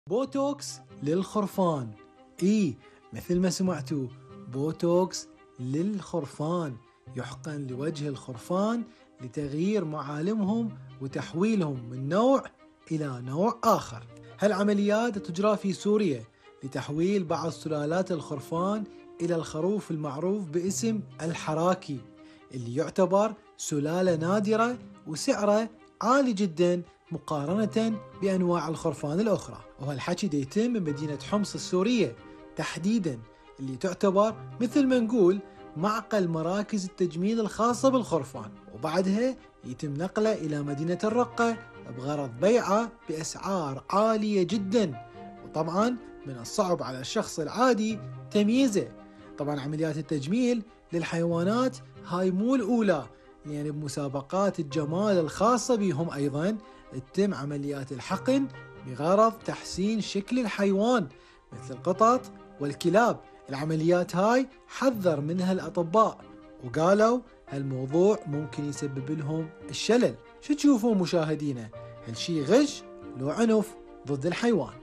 بوتوكس للخرفان. مثل ما سمعتوا، بوتوكس للخرفان، يحقن لوجه الخرفان لتغيير معالمهم وتحويلهم من نوع إلى نوع آخر. هالعمليات تجرى في سوريا لتحويل بعض سلالات الخرفان إلى الخروف المعروف باسم الحراكي، اللي يعتبر سلالة نادرة وسعره عالي جدا مقارنة بأنواع الخرفان الأخرى. وهالحكي دا يتم بمدينة حمص السورية تحديدا، اللي تعتبر مثل ما نقول معقل مراكز التجميل الخاصة بالخرفان، وبعدها يتم نقله إلى مدينة الرقة بغرض بيعه بأسعار عالية جدا. وطبعا من الصعب على الشخص العادي تمييزه. طبعا عمليات التجميل للحيوانات هاي مو الأولى، يعني بمسابقات الجمال الخاصة بهم أيضا تتم عمليات الحقن بغرض تحسين شكل الحيوان مثل القطط والكلاب. العمليات هاي حذر منها الأطباء وقالوا هالموضوع ممكن يسبب لهم الشلل. شو تشوفون مشاهدينا؟ هل شي غش لو عنف ضد الحيوان؟